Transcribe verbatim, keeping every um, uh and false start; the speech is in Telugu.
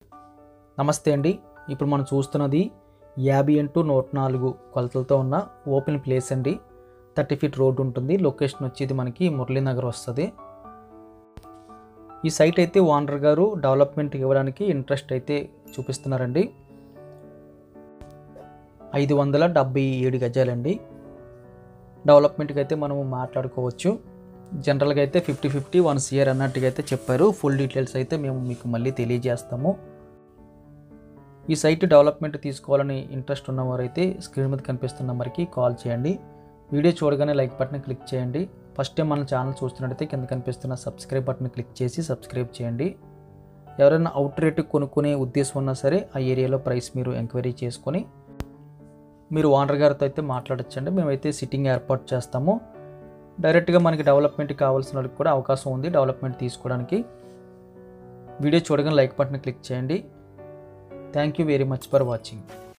నమస్తే అండి. ఇప్పుడు మనం చూస్తున్నది యాభై ఇంటూ నూట నాలుగు కొలతలతో ఉన్న ఓపెన్ ప్లేస్ అండి. థర్టీ ఫీట్ రోడ్ ఉంటుంది. లొకేషన్ వచ్చేది మనకి మురళీనగర్ వస్తుంది. ఈ సైట్ అయితే ఓనర్ గారు డెవలప్మెంట్ ఇవ్వడానికి ఇంట్రెస్ట్ అయితే చూపిస్తున్నారండి. ఐదు వందల డెబ్బై ఏడు గజాలండి. డెవలప్మెంట్కి అయితే మనము మాట్లాడుకోవచ్చు. జనరల్గా అయితే ఫిఫ్టీ ఫిఫ్టీ వన్ సిఆర్ అన్నట్టుగా అయితే చెప్పారు. ఫుల్ డీటెయిల్స్ అయితే మేము మీకు మళ్ళీ తెలియజేస్తాము. ఈ సైట్ డెవలప్మెంట్ తీసుకోవాలని ఇంట్రెస్ట్ ఉన్నవారైతే స్క్రీన్ మీద కనిపిస్తున్న నెంబర్కి కాల్ చేయండి. వీడియో చూడగానే లైక్ బటన్ క్లిక్ చేయండి. ఫస్ట్ టైం మన ఛానల్ చూస్తున్నట్టయితే కింద కనిపిస్తున్న సబ్స్క్రైబ్ బటన్ క్లిక్ చేసి సబ్స్క్రైబ్ చేయండి. ఎవరైనా అవుట్ రేట్ కొనుక్కునే ఉద్దేశం ఉన్నా సరే ఆ ఏరియాలో ప్రైస్ మీరు ఎంక్వైరీ చేసుకొని మీరు ఓనర్ గారితో అయితే మాట్లాడచ్చండి. మేమైతే సిట్టింగ్ ఏర్పాటు చేస్తాము. డైరెక్ట్గా మనకి డెవలప్మెంట్ కావాల్సిన వాళ్ళకి కూడా అవకాశం ఉంది డెవలప్మెంట్ తీసుకోవడానికి. వీడియో చూడగానే లైక్ బటన్ క్లిక్ చేయండి. Thank you very much for watching.